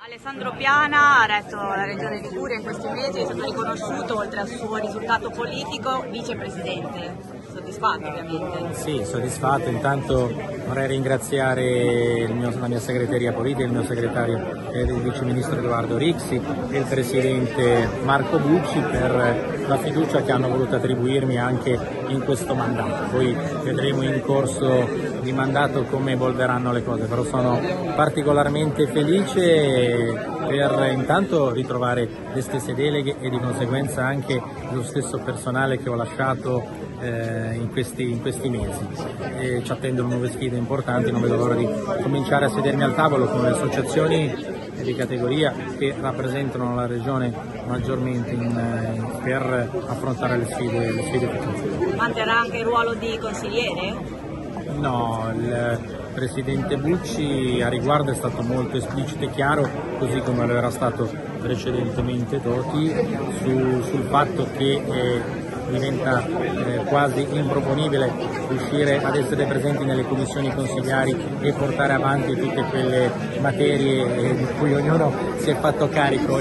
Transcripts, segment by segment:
Alessandro Piana ha retto la Regione Liguria in questi mesi, è stato riconosciuto, oltre al suo risultato politico, vicepresidente. Soddisfatto ovviamente? Sì, soddisfatto. Intanto vorrei ringraziare la mia segreteria politica, il mio segretario il vice ministro Edoardo Rixi e il presidente Marco Bucci per la fiducia che hanno voluto attribuirmi anche in questo mandato. Poi vedremo in corso di mandato come evolveranno le cose, però sono particolarmente felice per intanto ritrovare le stesse deleghe e di conseguenza anche lo stesso personale che ho lasciato in questi mesi. Ci attendono nuove sfide importanti, non vedo l'ora di cominciare a sedermi al tavolo con le associazioni di categoria che rappresentano la Regione maggiormente per affrontare le sfide future. Manterrà anche il ruolo di consigliere? No, il presidente Bucci a riguardo è stato molto esplicito e chiaro, così come lo era stato precedentemente Toti, sul fatto che diventa quasi improponibile riuscire ad essere presenti nelle commissioni consigliari e portare avanti tutte quelle materie di cui ognuno si è fatto carico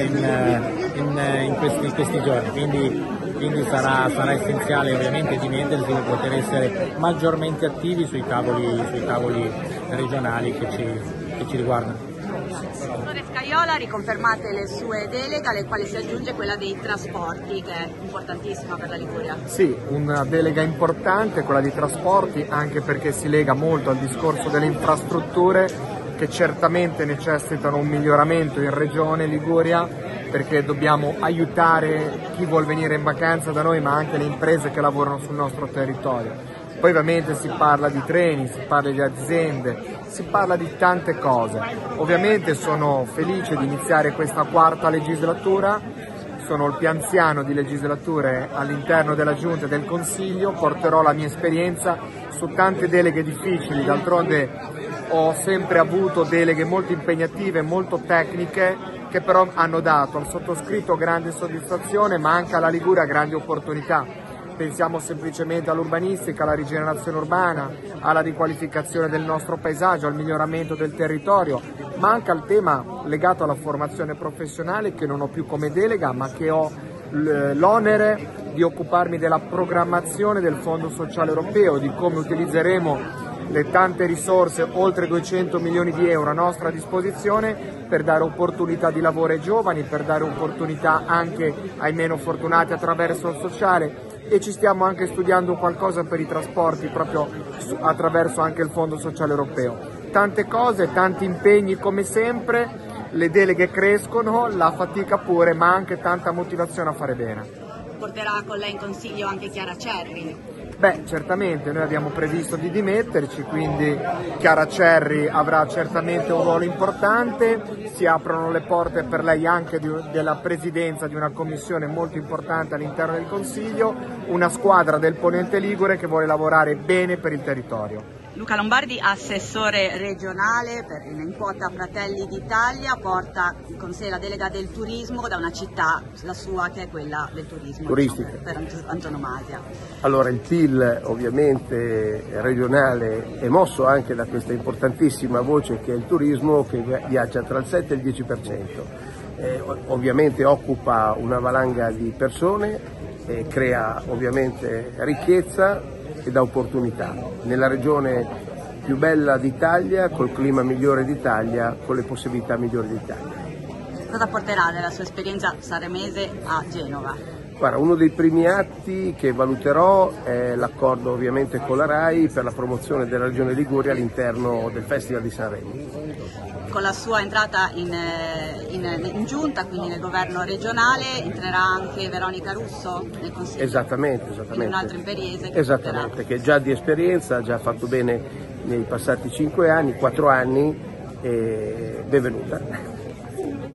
in questi giorni. Quindi sarà essenziale ovviamente dimettersi per poter essere maggiormente attivi sui tavoli regionali che ci riguardano. Signore Scajola, riconfermate le sue deleghe, alle quali si aggiunge quella dei trasporti, che è importantissima per la Liguria. Sì, una delega importante, quella dei trasporti, anche perché si lega molto al discorso delle infrastrutture che certamente necessitano un miglioramento in Regione Liguria, perché dobbiamo aiutare chi vuol venire in vacanza da noi, ma anche le imprese che lavorano sul nostro territorio. Poi ovviamente si parla di treni, si parla di aziende, si parla di tante cose. Ovviamente sono felice di iniziare questa quarta legislatura, sono il più anziano di legislature all'interno della Giunta e del Consiglio, porterò la mia esperienza su tante deleghe difficili, d'altronde ho sempre avuto deleghe molto impegnative, molto tecniche, che però hanno dato al sottoscritto grande soddisfazione, ma anche alla Liguria grandi opportunità. Pensiamo semplicemente all'urbanistica, alla rigenerazione urbana, alla riqualificazione del nostro paesaggio, al miglioramento del territorio, ma anche al tema legato alla formazione professionale, che non ho più come delega, ma che ho l'onere di occuparmi della programmazione del Fondo Sociale Europeo, di come utilizzeremo le tante risorse, oltre 200 milioni di euro a nostra disposizione, per dare opportunità di lavoro ai giovani, per dare opportunità anche ai meno fortunati attraverso il sociale, e ci stiamo anche studiando qualcosa per i trasporti proprio attraverso anche il Fondo Sociale Europeo. Tante cose, tanti impegni come sempre, le deleghe crescono, la fatica pure, ma anche tanta motivazione a fare bene. Porterà con lei in consiglio anche Chiara Cerri? Beh, certamente, noi abbiamo previsto di dimetterci, quindi Chiara Cerri avrà certamente un ruolo importante, si aprono le porte per lei anche della presidenza di una commissione molto importante all'interno del Consiglio, una squadra del Ponente Ligure che vuole lavorare bene per il territorio. Luca Lombardi, assessore regionale in quota Fratelli d'Italia, porta con sé la delega del turismo da una città, la sua, che è quella del turismo turistica, diciamo, per antonomasia. Allora il PIL ovviamente regionale è mosso anche da questa importantissima voce che è il turismo, che viaggia tra il 7 e il 10%. Ovviamente occupa una valanga di persone, crea ovviamente ricchezza e dà opportunità nella regione più bella d'Italia, col clima migliore d'Italia, con le possibilità migliori d'Italia. Cosa porterà nella sua esperienza saremese a Genova? Guarda, uno dei primi atti che valuterò è l'accordo ovviamente con la RAI per la promozione della Regione Liguria all'interno del Festival di Sanremo. Con la sua entrata in giunta, quindi nel governo regionale, entrerà anche Veronica Russo nel Consiglio? Esattamente. Quindi un altro imperiese che esattamente, che già di esperienza, ha già fatto bene nei passati 4 anni, e benvenuta.